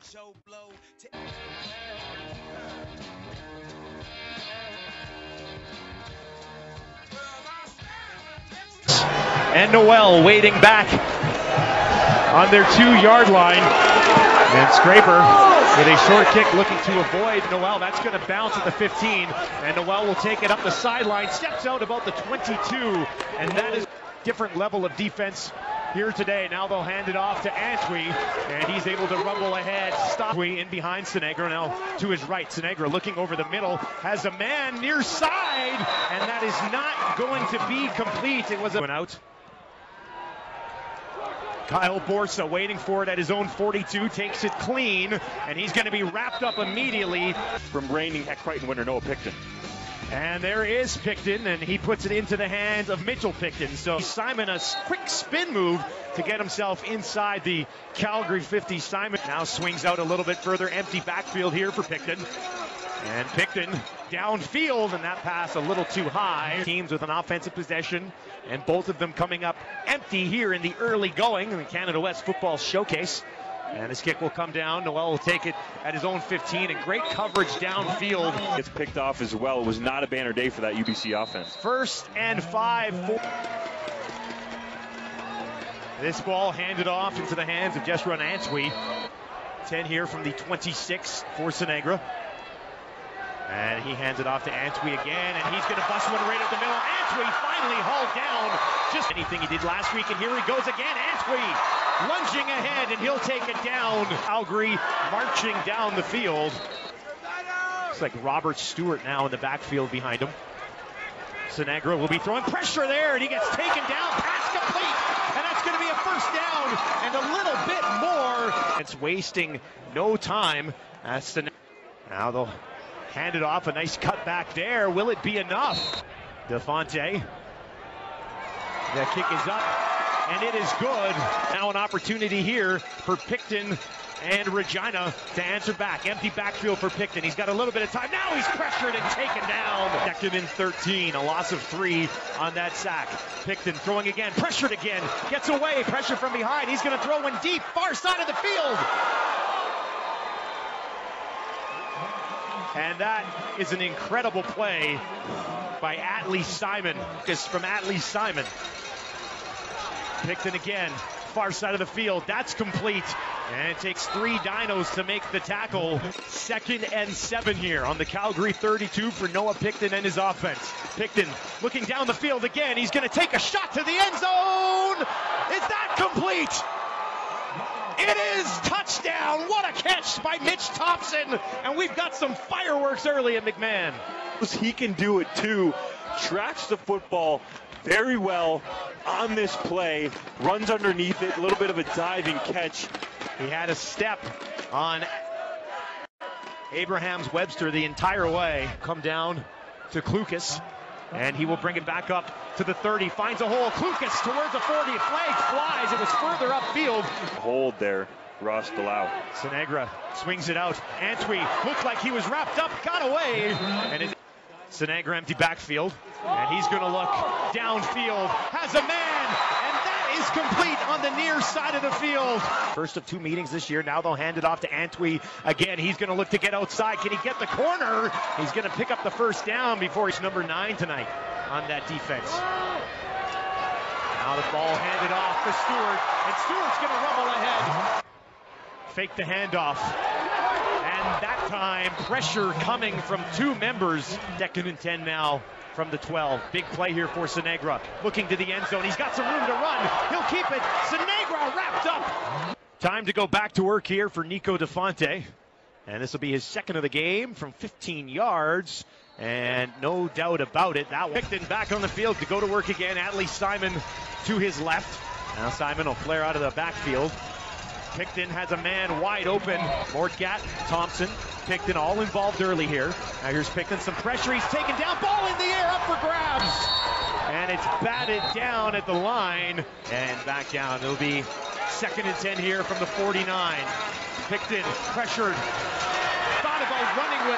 Joe Blow to and Noel waiting back on their 2-yard line. And Scraper with a short kick looking to avoid Noel. That's going to bounce at the 15. And Noel will take it up the sideline, steps out about the 22. And that is a different level of defense here today. Now they'll hand it off to Antwi, and he's able to rumble ahead. Stop in behind Sinegra, now to his right. Sinegra looking over the middle, has a man near side, and that is not going to be complete. It was out. Kyle Borsa waiting for it at his own 42, takes it clean, and he's going to be wrapped up immediately. From reigning at Crichton winner Noah Picton. And there is Picton, and he puts it into the hands of Mitchell Picton. So Simon, a quick spin move to get himself inside the Calgary 50. Simon now swings out a little bit further, empty backfield here for Picton. And Picton downfield, and that pass a little too high. Teams with an offensive possession, and both of them coming up empty here in the early going in the Canada West Football Showcase. And this kick will come down. Noel will take it at his own 15, and great coverage downfield. Gets picked off as well. It was not a banner day for that UBC offense. 1st and 5. This ball handed off into the hands of Jeshurun Antwi. 10 here from the 26 for Sinegra. And he hands it off to Antwi again, and he's going to bust one right up the middle. Antwi finally hauled down. Just anything he did last week, and here he goes again. Antwi lunging ahead, and he'll take it down. Calgary marching down the field. Looks like Robert Stewart now in the backfield behind him. Sinegra will be throwing pressure there, and he gets taken down. Pass complete, and that's going to be a first down and a little bit more. It's wasting no time as Sinegra. Now they'll hand it off, a nice cut back there. Will it be enough? DeFonte. The kick is up, and it is good. Now an opportunity here for Picton and Regina to answer back. Empty backfield for Picton. He's got a little bit of time. Now he's pressured and taken down. Second and 13, a loss of 3 on that sack. Picton throwing again, pressured again, gets away, pressure from behind. He's going to throw one deep, far side of the field. And that is an incredible play by Atlee Simon. It's from Atlee Simon. Picton again, far side of the field. That's complete. And it takes 3 Dinos to make the tackle. 2nd and 7 here on the Calgary 32 for Noah Picton and his offense. Picton looking down the field again. He's going to take a shot to the end zone. Is that complete? It is touchdown. What a catch by Mitch Thompson. And we've got some fireworks early at McMahon. He can do it too. Tracks the football very well on this play. Runs underneath it. A little bit of a diving catch. He had a step on Abrahams Webster the entire way. Come down to Klukas. And he will bring it back up to the 30. Finds a hole. Klukas towards the 40. Flag flies. It was further upfield. Hold there, Ross Delau. Sinegra swings it out. Antwi looked like he was wrapped up. Got away. And Sinegra empty backfield. And he's going to look downfield. Has a man. And that is complete on the near side of the field. First of 2 meetings this year. Now they'll hand it off to Antwi again. He's going to look to get outside. Can he get the corner? He's going to pick up the first down before he's number 9 tonight on that defense. Now the ball handed off to Stewart. And Stewart's going to rumble ahead. Fake the handoff. And that time, pressure coming from 2 members. 2nd and 10 now from the 12. Big play here for Sinegra. Looking to the end zone. He's got some room to run. He'll keep it. Sinegra wrapped up. Time to go back to work here for Nico DeFonte. And this will be his 2nd of the game from 15 yards. And no doubt about it, that Picton back on the field to go to work again. Atlee Simon to his left. Now Simon will flare out of the backfield. Picton has a man wide open. Mortgat, Thompson, Picton all involved early here. Now here's Picton, some pressure. He's taken down, ball in the air, up for grabs. And it's batted down at the line and back down. It'll be 2nd and 10 here from the 49. Picton pressured, thought about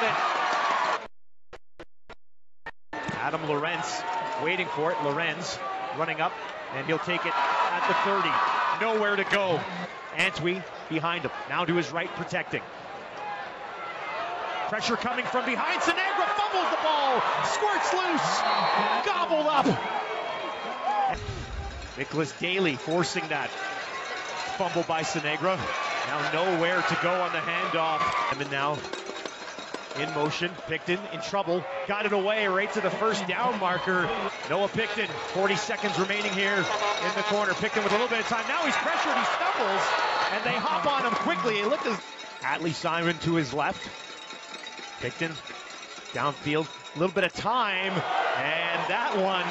running with it. Adam Lorenz waiting for it. Lorenz running up, and he'll take it at the 30. Nowhere to go. Antwi, behind him. Now to his right, protecting. Pressure coming from behind. Sinagra fumbles the ball. Squirts loose. Gobbled up. Nicholas Daly forcing that fumble by Sinagra. Now nowhere to go on the handoff. And now in motion. Picton in trouble. Got it away right to the first down marker. Noah Picton, 40 seconds remaining here in the corner. Picton with a little bit of time. Now he's pressured. He stumbles. And they hop on him quickly. It looked as Atlee Simon to his left. Picton downfield. A little bit of time. And that one.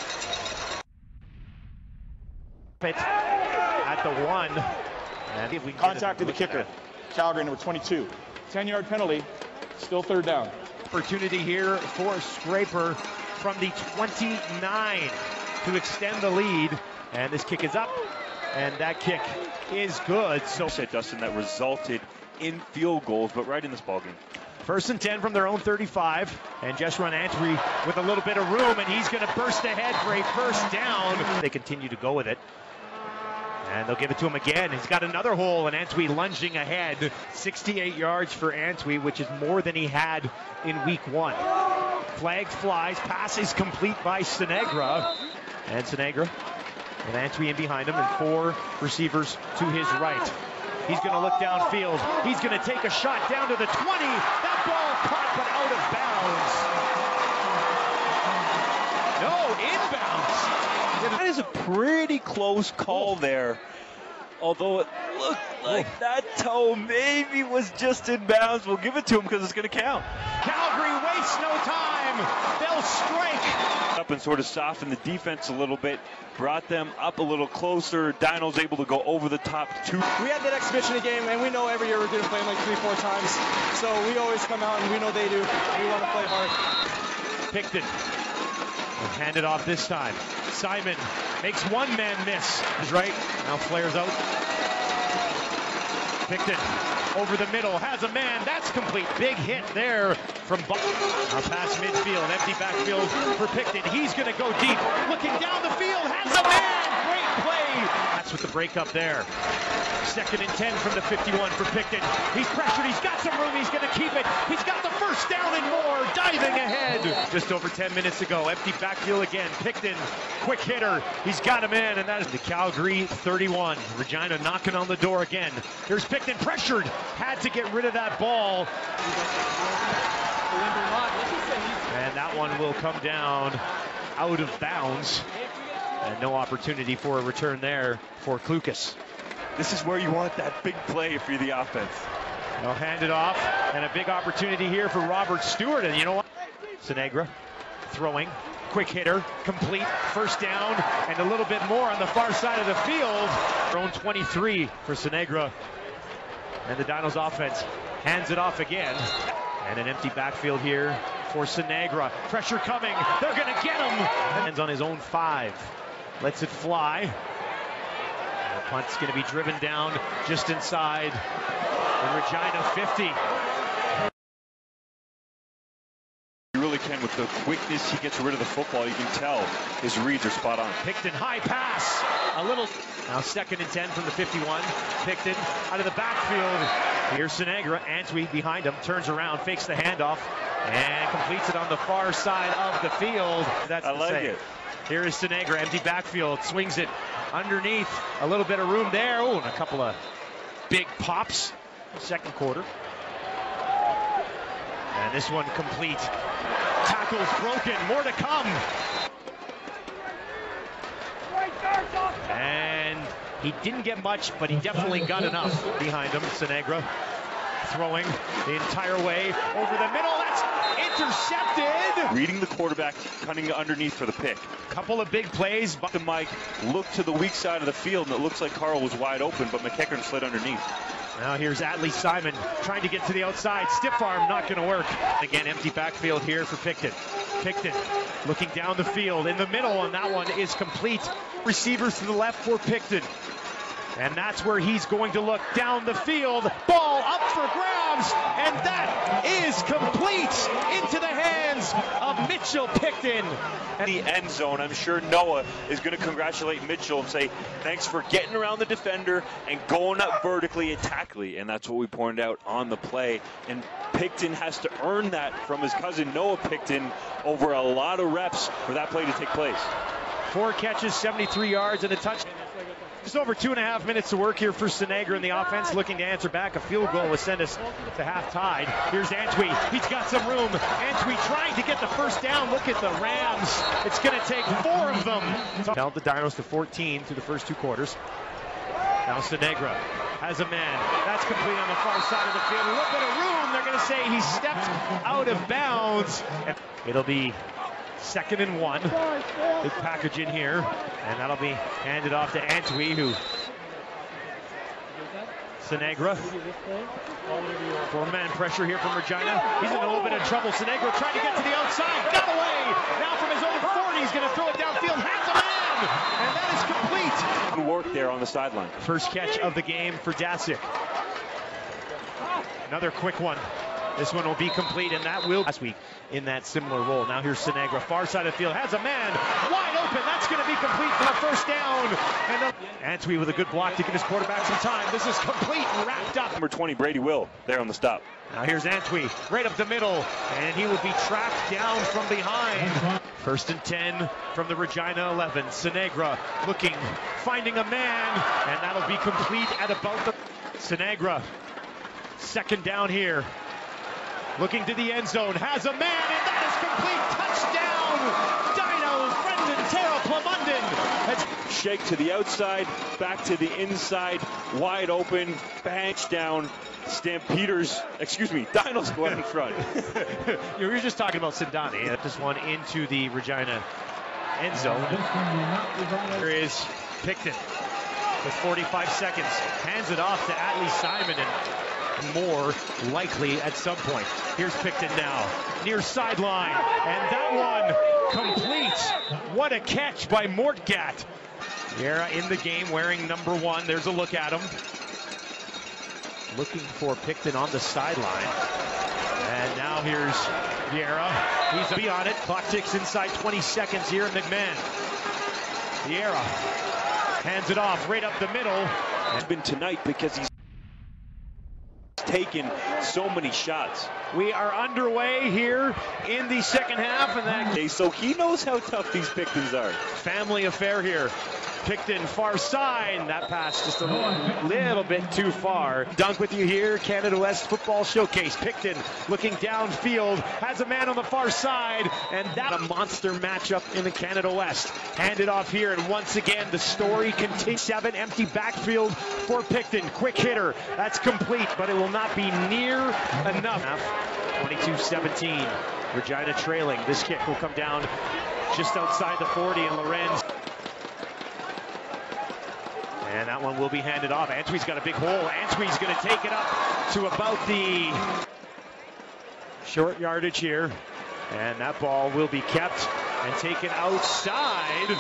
At the 1. And if we contacted the kicker. Calgary, number 22. 10-yard penalty. Still third down. Opportunity here for Scraper from the 29 to extend the lead. And this kick is up. And that kick is good. So said Dustin, that resulted in field goals, but right in this ballgame. 1st and 10 from their own 35. And Jesron Antwi with a little bit of room, and he's going to burst ahead for a first down. They continue to go with it. And they'll give it to him again. He's got another hole, and Antwi lunging ahead. 68 yards for Antwi, which is more than he had in week 1. Flag flies, pass is complete by Sinagra. And Sinagra with Antwi in behind him and 4 receivers to his right. He's going to look downfield. He's going to take a shot down to the 20. That ball caught but out of bounds. No, inbounds. That is a pretty close call there. Although it looked like that toe maybe was just in bounds. We'll give it to him because it's going to count. Calgary wastes no time. They'll strike. Up and sort of soften the defense a little bit. Brought them up a little closer. Dinos able to go over the top 2. We had that exhibition game, and we know every year we're going to play them like 3-4 times. So we always come out, and we know they do. We want to play hard. Picton. Hand it off this time. Simon makes one man miss. He's right. Now flares out. Picton over the middle. Has a man. That's complete. Big hit there from Buck. Now past midfield. Empty backfield for Picton. He's going to go deep. Looking down the field. Has a man. Great play. That's with the breakup there. 2nd and 10 from the 51 for Picton. He's pressured. He's got some room. He's going to keep it. He's got the first down and more. Diving ahead. Just over 10 minutes ago. Empty backfield again. Picton, quick hitter. He's got him in, and that is the Calgary 31. Regina knocking on the door again. Here's Picton pressured. Had to get rid of that ball. And that one will come down out of bounds. And no opportunity for a return there for Klukas. This is where you want that big play if you're the offense. They'll hand it off, and a big opportunity here for Robert Stewart. And you know what? Sinagra throwing, quick hitter, complete, first down, and a little bit more on the far side of the field. Their own 23 for Sinagra. And the Dinos offense hands it off again. And an empty backfield here for Sinagra. Pressure coming. They're going to get him. Hands on his own 5. Lets it fly. And the punt's going to be driven down just inside the Regina 50. You really can with the quickness he gets rid of the football. You can tell his reads are spot on. Picton, high pass. A little. Now 2nd and 10 from the 51. Picton out of the backfield. Here's Sinagra. Antwi behind him. Turns around, fakes the handoff, and completes it on the far side of the field. That's I like it. Here is Sinagra, empty backfield, swings it underneath. A little bit of room there. Oh, and a couple of big pops. 2nd quarter. And this one complete. Tackles broken. More to come. And he didn't get much, but he definitely got enough behind him. Sinagra throwing the entire way over the middle. That's intercepted. Reading the quarterback, cutting underneath for the pick. Couple of big plays. The Mike looked to the weak side of the field, and it looks like Carl was wide open, but McEachern slid underneath. Now here's Atlee Simon trying to get to the outside. Stiff arm, not going to work. Again, empty backfield here for Picton. Picton looking down the field in the middle, and that one is complete. Receivers to the left for Picton. And that's where he's going to look down the field. Ball up for grabs, and that is complete into the hands of Mitchell Picton. In the end zone, I'm sure Noah is going to congratulate Mitchell and say, thanks for getting around the defender and going up vertically and tactically. And that's what we pointed out on the play. And Picton has to earn that from his cousin Noah Picton over a lot of reps for that play to take place. 4 catches, 73 yards, and a touchdown. Just over 2.5 minutes to work here for Sinagro in the offense, looking to answer back. A field goal will send us to half-tied. Here's Antwi. He's got some room. Antwi trying to get the first down. Look at the Rams. It's going to take 4 of them. Held the Dinos to 14 through the first 2 quarters. Now Sinagro has a man. That's complete on the far side of the field. A little bit of room. They're going to say he stepped out of bounds. It'll be 2nd and 1. Big package in here, and that'll be handed off to Antwi, who Sinagro. 4-man pressure here from Regina. He's in a little bit of trouble. Sinagro trying to get to the outside. Got away. Now from his own 40, he's going to throw it downfield. Has a man, and that is complete. Good work there on the sideline. First catch of the game for Dasic. Another quick one. This one will be complete, and that will last week in that similar role. Now here's Sinagro, far side of the field, has a man wide open. That's going to be complete for a first down. And Antwi with a good block to give his quarterback some time. This is complete and wrapped up. Number 20, Brady Will, there on the stop. Now here's Antwi, right up the middle, and he will be tracked down from behind. 1st and 10 from the Regina 11. Sinagro looking, finding a man, and that'll be complete at about the Sinagro. 2nd down here. Looking to the end zone, has a man, and that is complete. Touchdown, Dinos, Brendan Terrell-Plumondon. Shake to the outside, back to the inside, wide open, bang down. Dinos go out in front. We were just talking about Sindani. This one into the Regina end zone. Here is Picton with 45 seconds. Hands it off to Atlee Simon, and more likely at some point. Here's Picton now, near sideline, and that one complete. What a catch by Mortgat. Vieira in the game wearing number 1. There's a look at him. Looking for Picton on the sideline. And now here's Vieira. He's be on it. Clock ticks inside 20 seconds here. McMahon. Vieira hands it off right up the middle. It's been tonight because he's taken so many shots. We are underway here in the second half, and that so he knows how tough these Pictons are. Family affair here. Picton far side. That pass just a little bit too far. Dunk with you here, Canada West Football Showcase. Picton looking downfield, has a man on the far side, and that a monster matchup in the Canada West. Handed off here, and once again the story continues. 7 empty backfield for Picton. Quick hitter, that's complete, but it will not be near enough. 22-17. Regina trailing. This kick will come down just outside the 40, and Lorenz. And that one will be handed off. Antwi's got a big hole. Antwi's going to take it up to about the short yardage here. And that ball will be kept and taken outside.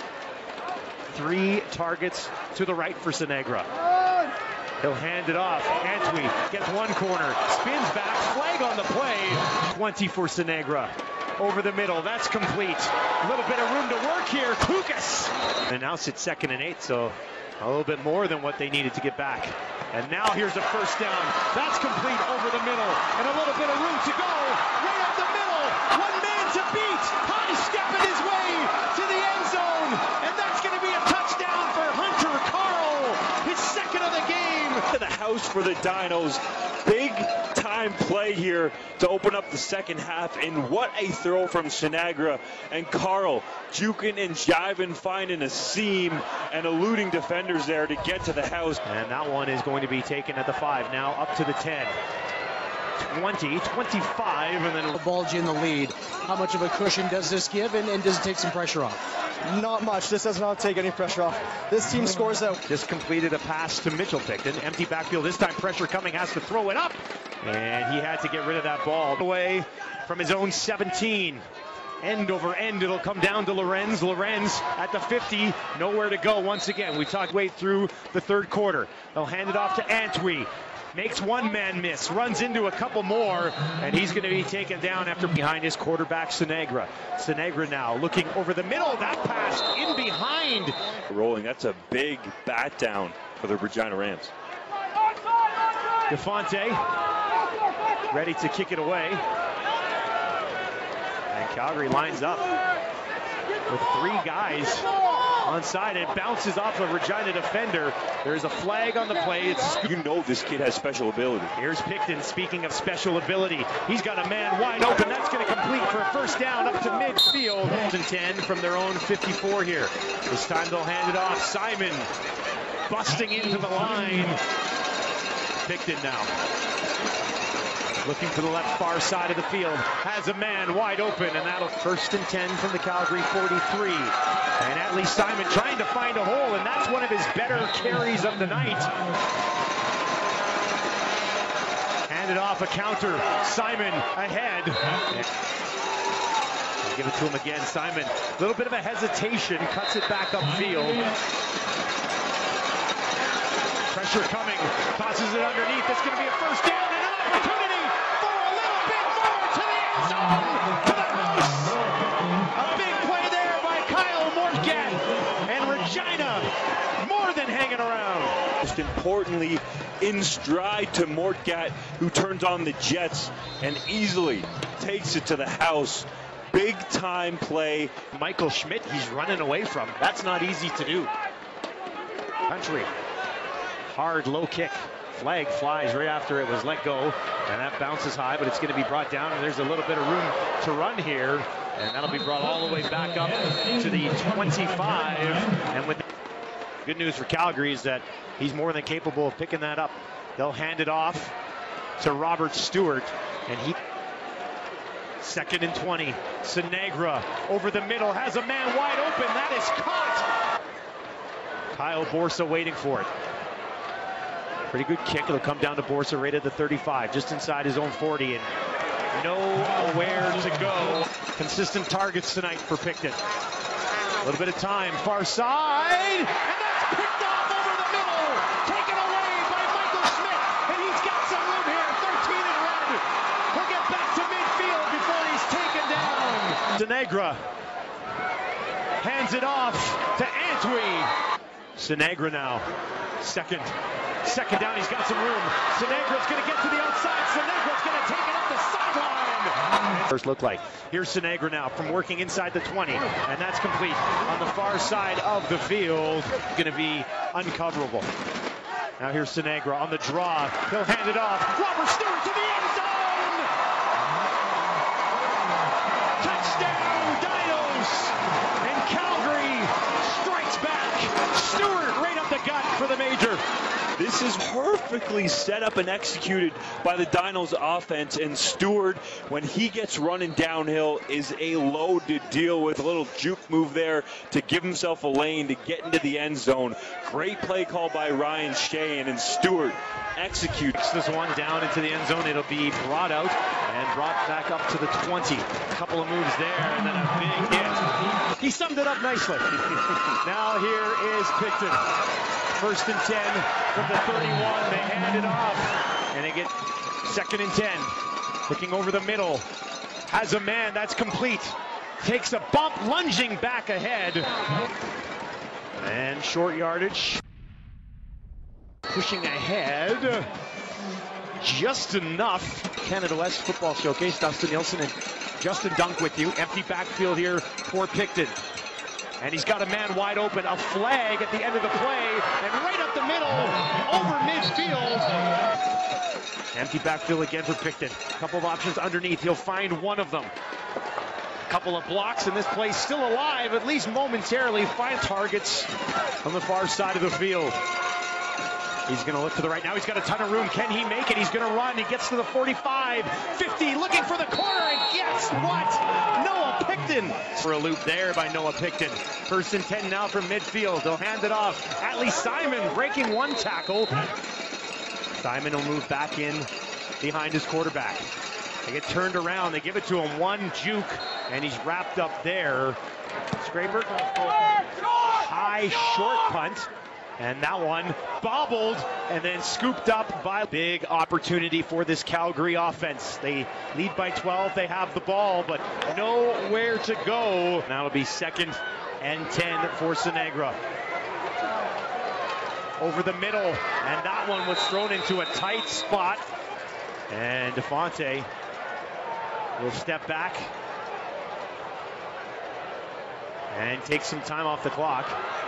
3 targets to the right for Sinagro. He'll hand it off. Antwi gets one corner, spins back, flag on the play. 20 for Sinagro. Over the middle, that's complete. A little bit of room to work here. Kukas. And now it's 2nd and 8, so a little bit more than what they needed to get back. And now here's a first down. That's complete over the middle. And a little bit of room to go. Right up the middle. One man to beat. High stepping his way to the end zone. And that's going to be a touchdown for Hunter Carl. His 2nd of the game. To the house for the Dinos. Big time play here to open up the second half, and what a throw from Sinagro. And Carl juking and jiving, finding a seam and eluding defenders there to get to the house. And that one is going to be taken at the 5, now up to the 10. 20, 25, and then a bulge in the lead. How much of a cushion does this give, and does it take some pressure off? Not much. This does not take any pressure off. This team scores out. Just completed a pass to Mitchell Picton. Empty backfield. This time pressure coming. Has to throw it up. And he had to get rid of that ball. Away from his own 17. End over end, it'll come down to Lorenz. Lorenz at the 50, nowhere to go once again. We talked way through the third quarter. They'll hand it off to Antwi. Makes one man miss, runs into a couple more, and he's going to be taken down after behind his quarterback, Sinegra. Sinegra now looking over the middle. That pass in behind. Rolling, that's a big bat down for the Regina Rams. DeFonte ready to kick it away. And Calgary lines up with three guys onside. It bounces off a Regina defender. There's a flag on the play. You know this kid has special ability. Here's Picton, speaking of special ability. He's got a man wide open. That's going to complete for a first down up to midfield. 10 from their own 54 here. This time they'll hand it off. Simon busting into the line. Picton now looking for the left far side of the field. Has a man wide open, and that'll first and 10 from the Calgary 43. And at least Simon trying to find a hole, and that's one of his better carries of the night. Handed off a counter. Simon ahead. Give it to him again. Simon, a little bit of a hesitation, cuts it back upfield. Pressure coming, tosses it underneath. It's going to be a first down and an opportunity for a little bit more to the end zone. To the house. A big play there by Kyle Mortgat, and Regina more than hanging around. Most importantly, in stride to Mortgat, who turns on the jets and easily takes it to the house. Big time play. Michael Schmidt, he's running away from. That's not easy to do. Country. Hard low kick. Flag flies right after it was let go, and that bounces high, but it's going to be brought down, and there's a little bit of room to run here, and that'll be brought all the way back up to the 25. And with good news for Calgary is that he's more than capable of picking that up. They'll hand it off to Robert Stewart, and he second and 20. Sinegra over the middle, has a man wide open. That is caught. Kyle Borsa waiting for it. Pretty good kick. It'll come down to Borsa right at the 35, just inside his own 40, and nowhere to go. Consistent targets tonight for Picton. A little bit of time, far side, and that's picked off over the middle. Taken away by Michael Schmidt, and he's got some room here. 13 in red. He'll get back to midfield before he's taken down. Sinegra hands it off to Antwi. Sinegra now, second down, he's got some room. Sinegra's going to get to the outside. Sinegra's going to take it up the sideline. First look like. Here's Sinegra now from working inside the 20, and that's complete on the far side of the field. Going to be uncoverable. Now here's Sinegra on the draw. He'll hand it off. Robert Stewart to the end zone. Touchdown, Dinos. And Calgary strikes back. Stewart right up the gut for the major. This is perfectly set up and executed by the Dinos offense, and Stewart, when he gets running downhill, is a load to deal with. A little juke move there to give himself a lane to get into the end zone. Great play call by Ryan Shane, and Stewart executes this one down into the end zone. It'll be brought out and brought back up to the 20. A couple of moves there, and then a big hit. He summed it up nicely. Now here is Picton. First and 10 from the 31. They hand it off, and they get second and 10. Looking over the middle. Has a man. That's complete. Takes a bump, lunging back ahead. And short yardage. Pushing ahead. Just enough. Canada West Football Showcase. Dustin Nielsen and Justin Dunk with you. Empty backfield here for Picton. And he's got a man wide open, a flag at the end of the play, and right up the middle, over midfield. Empty backfield again for Picton. A couple of options underneath, he'll find one of them. A couple of blocks, and this play's still alive, at least momentarily. 5 targets on the far side of the field. He's going to look to the right now. He's got a ton of room. Can he make it? He's going to run. He gets to the 45, 50, looking for the corner, and guess what? Noah Picton. For a loop there by Noah Picton. First and 10 now from midfield. They'll hand it off. At least Simon breaking one tackle. Simon will move back in behind his quarterback. They get turned around. They give it to him. One juke and he's wrapped up there. Scraper, high short punt, and that one bobbled and then scooped up by big opportunity for this Calgary offense. They lead by 12, they have the ball, but nowhere to go. Now it'll be 2nd and 10 for Sinegra. Over the middle, and that one was thrown into a tight spot. And DeFonte will step back and take some time off the clock.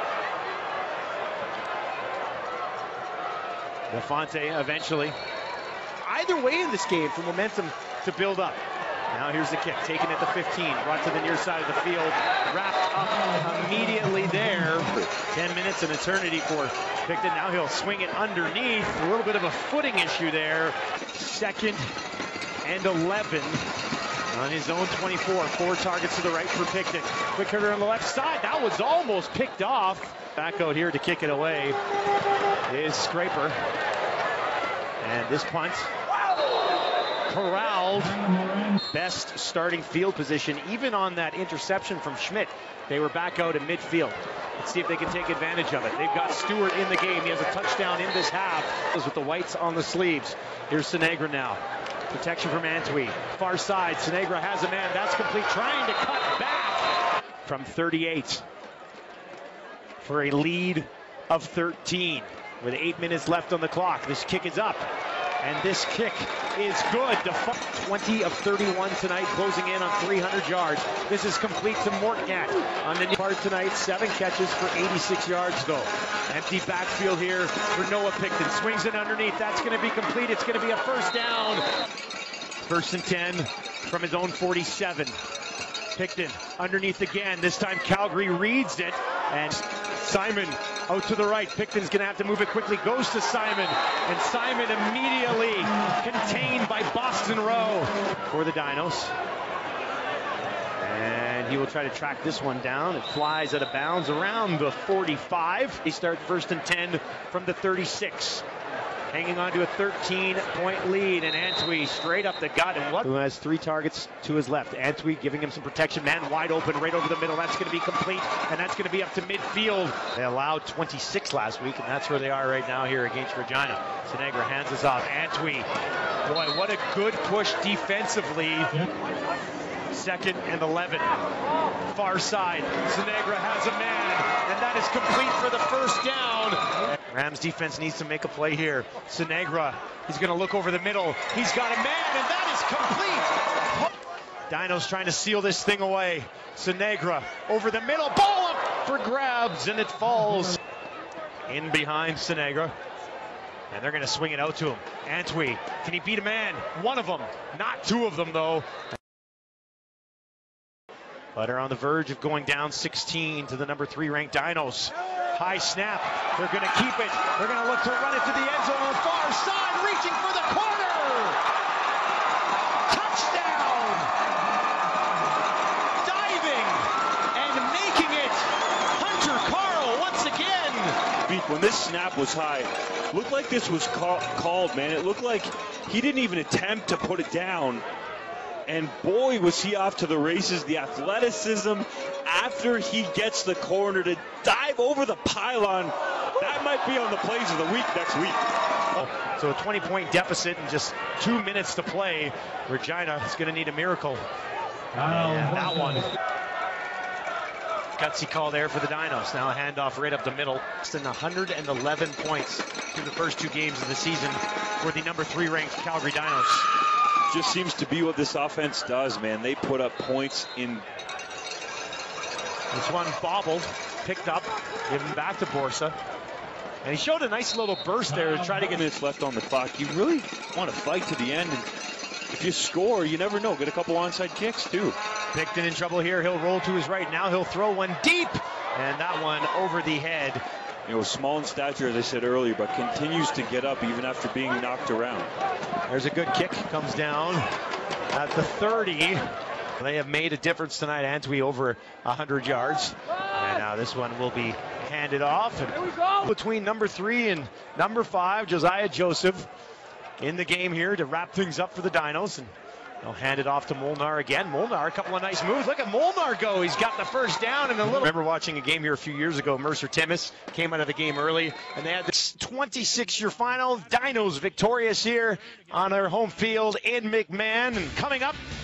DeFonte eventually. Either way in this game for momentum to build up. Now here's the kick, taken at the 15, brought to the near side of the field, wrapped up immediately there. 10 minutes, an eternity for Picton. Now he'll swing it underneath. A little bit of a footing issue there. 2nd and 11 on his own 24. 4 targets to the right for Picton. Quick hitter on the left side. That was almost picked off. Back out here to kick it away is Scraper. And this punt corralled. Best starting field position, even on that interception from Schmidt. They were back out in midfield. Let's see if they can take advantage of it. They've got Stewart in the game. He has a touchdown in this half. With the whites on the sleeves. Here's Sinegra now. Protection from Antwi. Far side. Sinegra has a man. That's complete. Trying to cut back from 38 for a lead of 13 with 8 minutes left on the clock. This kick is up. And this kick is good. 20 of 31 tonight, closing in on 300 yards. This is complete to Mortgat on the part tonight. 7 catches for 86 yards, though. Empty backfield here for Noah Picton. Swings it underneath. That's going to be complete. It's going to be a first down. 1st and 10 from his own 47. Picton underneath again. This time Calgary reads it. And Simon out to the right. Picton's going to have to move it quickly. Goes to Simon. And Simon immediately contained by Boston Rowe for the Dinos. And he will try to track this one down. It flies out of bounds around the 45. They start 1st and 10 from the 36. Hanging on to a 13-point lead, and Antwi straight up the gut, and who has 3 targets to his left. Antwi giving him some protection, man wide open right over the middle. That's going to be complete, and that's going to be up to midfield. They allowed 26 last week, and that's where they are right now here against Regina. Sinegra hands us off. Antwi, boy, what a good push defensively. 2nd and 11. Far side. Sinegra has a man, and that is complete for the first down. Rams defense needs to make a play here. Sinegra, he's going to look over the middle. He's got a man, and that is complete. Dinos trying to seal this thing away. Sinegra over the middle. Ball up for grabs, and it falls in behind Sinegra. And they're going to swing it out to him. Antwi, can he beat a man? One of them, not 2 of them, though. But are on the verge of going down 16 to the number 3 ranked Dinos. High snap. They're going to keep it. They're going to look to run it to the end zone on the far side, reaching for the corner. Touchdown. Diving and making it. Hunter Carl once again. When this snap was high, looked like this was called, man. It looked like he didn't even attempt to put it down. And boy, was he off to the races. The athleticism after he gets the corner to dive over the pylon. That might be on the plays of the week next week. So a 20-point deficit and just 2 minutes to play. Regina is going to need a miracle. And that one. Gutsy call there for the Dinos. Now a handoff right up the middle. Less than 111 points through the first 2 games of the season for the number 3 ranked Calgary Dinos. Just seems to be what this offense does, man. They put up points in. This one bobbled, picked up, given back to Borsa. And he showed a nice little burst there to try to get minutes left on the clock. You really want to fight to the end. And if you score, you never know. Get a couple onside kicks, too. Picton in trouble here. He'll roll to his right. Now he'll throw one deep. And that one over the head. You know, small in stature, as I said earlier, but continues to get up even after being knocked around. There's a good kick. Comes down at the 30. They have made a difference tonight. Antwi over 100 yards. And now this one will be handed off. And between number 3 and number 5, Josiah Joseph in the game here to wrap things up for the Dinos. And They'll hand it off to Molnar again. Molnar, a couple of nice moves. Look at Molnar go. He's got the first down and a little. Remember watching a game here a few years ago. Mercer Timmis came out of the game early, and they had this 26-year final. Dinos victorious here on their home field in McMahon. And coming up,